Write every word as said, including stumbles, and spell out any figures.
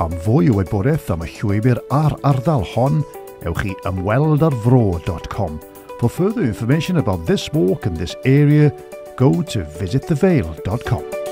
Am fwy o wybodeth am y llwybr a'r ardal hon, ewch i ymweldarfro dot com. For further information about this walk and this area, go to visit the vale dot com.